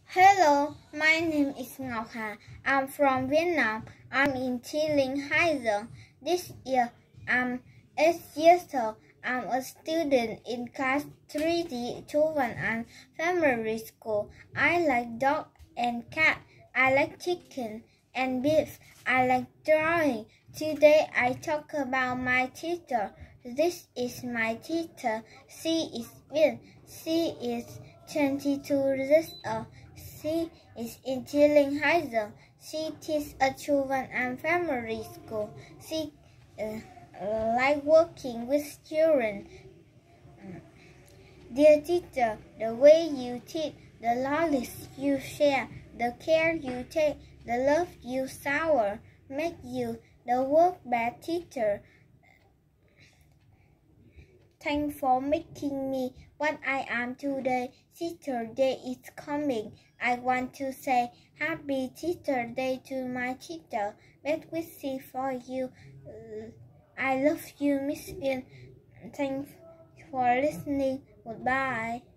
Hello, my name is Ngọc Hà. I'm from Vietnam. I'm in Chi Linh High School. This year, I'm 8 years old. I'm a student in class 3D Children and Family School. I like dog and cat. I like chicken and beef. I like drawing. Today, I talk about my teacher. This is my teacher. She is Vin. She is 22 years old. She is in Chi Linh High School. She teaches a children and family school. She like working with children. Dear teacher, the way you teach, the knowledge you share, the care you take, the love you shower, make you the work best teacher. Thanks for making me what I am today. Teacher Day is coming. I want to say Happy Teacher Day to my teacher. Best wishes for you. I love you, Miss Vin. Thanks for listening. Goodbye.